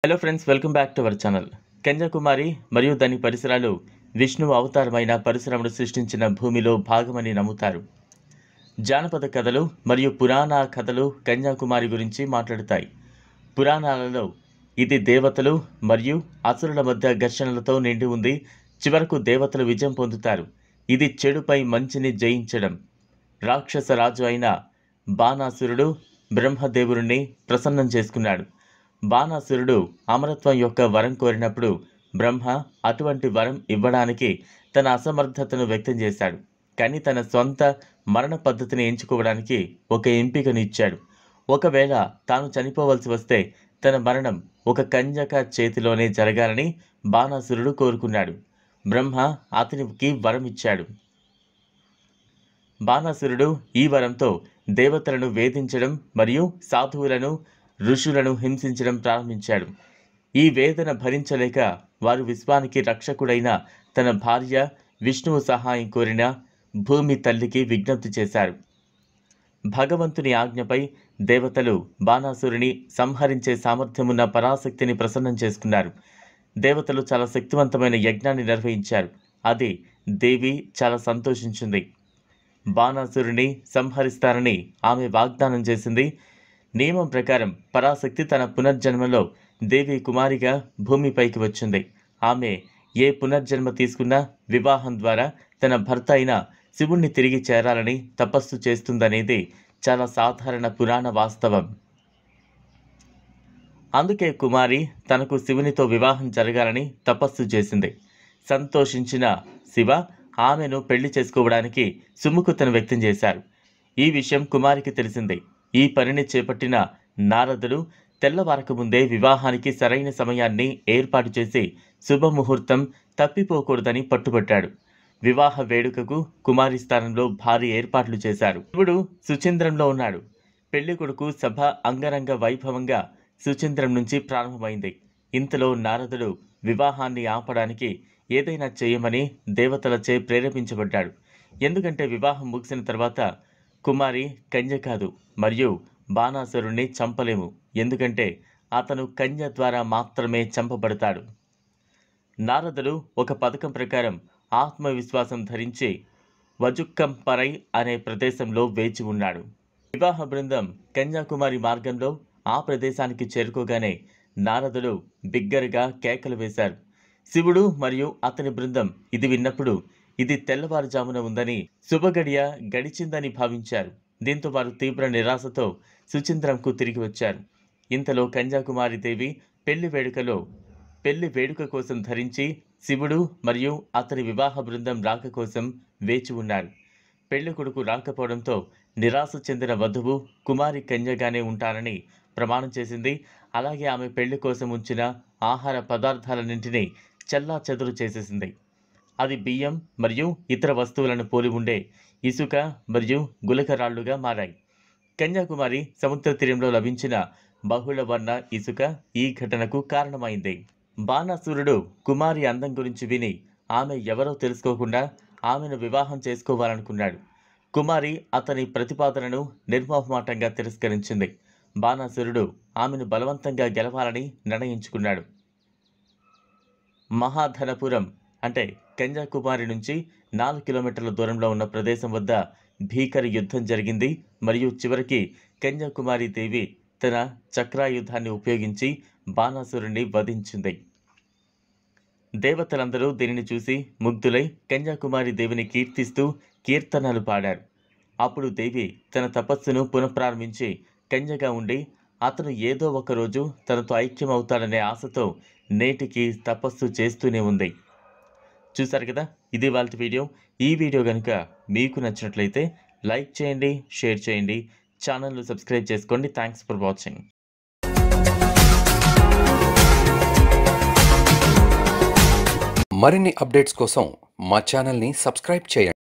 Hello friends, welcome back to our channel. Kanyakumari మరియు దాని పరిసరాలు విష్ణువు అవతారమైన పరశురాముడు సృష్టించిన భూమిలో భాగమని నమ్ముతారు. జానపద కథలు మరియు పురాణ కథలు కన్యాకుమారి గురించి మాట్లాడుతాయి. పురాణాలలో ఇది దేవతలు మరియు అసురుల మధ్య ఘర్షణలతో నిండి ఉంది. చివరకు దేవతలు విజయం పొందుతారు. ఇది చెడుపై మంచిని జయించడం. రాక్షస రాజు అయిన బాణాసురుడు బ్రహ్మదేవుడిని ప్రసన్నం చేసుకున్నాడు. బాణాసురుడు అమరత్వం యొక్క వరం కోరినప్పుడు బ్రహ్మ అటువంటి వరం ఇవ్వడానికి తన అసమర్థతను వ్యక్తం చేశాడు. కానీ తన సొంత మరణ పద్ధతిని ఎంచుకోవడానికి ఒక ఎంపికను ఇచ్చాడు. ఒకవేళ తాను చనిపోవలసి వస్తే తన మరణం ఒక కన్యక చేతిలోనే జరగాలని బాణాసురుడు కోరుకున్నాడు. బ్రహ్మ అతనికి వరం ఇచ్చాడు. బాణాసురుడు ఈ వరంతో దేవతలను వేధించడం మరియు సాధువులను ఋషులను హింసించడం ప్రారంభించాడు. ఈ వేదన భరించలేక వారు విశ్వానికి రక్షకుడైన తన భార్య విష్ణువు సహాయం కోరిన భూమి తల్లికి విజ్ఞప్తి చేశారు. భగవంతుని ఆజ్ఞపై దేవతలు బాణాసురుని సంహరించే సామర్థ్యమున్న పరాశక్తిని ప్రసన్నం చేసుకున్నారు. దేవతలు చాలా శక్తివంతమైన యజ్ఞాన్ని నిర్వహించారు. అది దేవి చాలా సంతోషించింది. బాణాసురుని సంహరిస్తారని ఆమె వాగ్దానం చేసింది. నియమం ప్రకారం పరాశక్తి తన పునర్జన్మలో దేవి కుమారిగా భూమిపైకి వచ్చింది. ఆమె ఏ పునర్జన్మ తీసుకున్నా వివాహం ద్వారా తన భర్త అయిన శివుణ్ణి తిరిగి చేరాలని తపస్సు చేస్తుందనేది చాలా సాధారణ పురాణ వాస్తవం. అందుకే కుమారి తనకు శివునితో వివాహం జరగాలని తపస్సు చేసింది. సంతోషించిన శివ ఆమెను పెళ్లి చేసుకోవడానికి సుముఖతను వ్యక్తం చేశారు. ఈ విషయం కుమారికి తెలిసింది. ఈ పనిని చేపట్టిన నారదుడు తెల్లవారక ముందే వివాహానికి సరైన సమయాన్ని ఏర్పాటు చేసి శుభముహూర్తం తప్పిపోకూడదని పట్టుబట్టాడు. వివాహ వేడుకకు కుమారి స్థానంలో భారీ ఏర్పాట్లు చేశారు. శివుడు సుచింద్రంలో ఉన్నాడు. పెళ్లి కొడుకు సభ అంగరంగ వైభవంగా సుచింద్రం నుంచి ప్రారంభమైంది. ఇంతలో నారదుడు వివాహాన్ని ఆపడానికి ఏదైనా చేయమని దేవతలచే ప్రేరేపించబడ్డాడు. ఎందుకంటే వివాహం ముగిసిన తర్వాత కుమారి కన్య కాదు మరియు బాణాసురుణ్ణి చంపలేము. ఎందుకంటే అతను కన్య ద్వారా మాత్రమే చంపబడతాడు. నారదుడు ఒక పథకం ప్రకారం ఆత్మవిశ్వాసం ధరించి వజుక్కంపరై అనే ప్రదేశంలో వేచి ఉన్నాడు. వివాహ బృందం కన్యాకుమారి మార్గంలో ఆ ప్రదేశానికి చేరుకోగానే నారదుడు బిగ్గరగా కేకలు వేశారు. శివుడు మరియు అతని బృందం ఇది విన్నప్పుడు ఇది తెల్లవారుజామున ఉందని, శుభగడియ గడిచిందని భావించారు. దీంతో వారు తీవ్ర నిరాశతో సుచింద్రంకు తిరిగి వచ్చారు. ఇంతలో కన్యాకుమారి దేవి పెళ్లి వేడుక కోసం ధరించి శివుడు మరియు అతని వివాహ బృందం రాక కోసం వేచి ఉన్నారు. పెళ్లి కొడుకు రాకపోవడంతో నిరాశ చెందిన వధువు కుమారి కన్యగానే ఉంటారని ప్రమాణం చేసింది. అలాగే ఆమె పెళ్లి కోసం ఉంచిన ఆహార పదార్థాలన్నింటినీ చెల్లాచెదురు చేసేసింది. అది బియ్యం మరియు ఇతర వస్తువులను పోలి ఉండే ఇసుక మరియు గులకరాళ్లుగా మారాయి. కన్యాకుమారి సముద్ర తీరంలో లభించిన బహుళ వర్ణ ఇసుక ఈ ఘటనకు కారణమైంది. బాణాసురుడు కుమారి అందం గురించి విని ఆమె ఎవరో తెలుసుకోకుండా ఆమెను వివాహం చేసుకోవాలనుకున్నాడు. కుమారి అతని ప్రతిపాదనను నిర్మోహమాటంగా తిరస్కరించింది. బాణాసురుడు ఆమెను బలవంతంగా గెలవాలని నిర్ణయించుకున్నాడు. మహాధనపురం అంటే కన్యాకుమారి నుంచి 4 కిలోమీటర్ల దూరంలో ఉన్న ప్రదేశం వద్ద భీకర యుద్ధం జరిగింది మరియు చివరికి కన్యాకుమారి దేవి తన చక్రాయుధాన్ని ఉపయోగించి బాణాసురుణ్ణి వధించింది. దేవతలందరూ దీనిని చూసి ముగ్ధులై కన్యాకుమారి దేవిని కీర్తిస్తూ కీర్తనలు పాడారు. అప్పుడు దేవి తన తపస్సును పునఃప్రారంభించి కన్యగా ఉండి అతను ఏదో ఒకరోజు తనతో ఐక్యమవుతాడనే ఆశతో నేటికి తపస్సు చేస్తూనే ఉంది. చూసారు కదా, ఇది వాళ్ళ వీడియో. ఈ వీడియో కనుక మీకు నచ్చినట్లయితే లైక్ చేయండి, షేర్ చేయండి, ఛానల్ను సబ్స్క్రైబ్ చేసుకోండి. Thanks for watching. మరిన్ని అప్డేట్స్ కోసం మా ఛానల్ని సబ్స్క్రైబ్ చేయండి.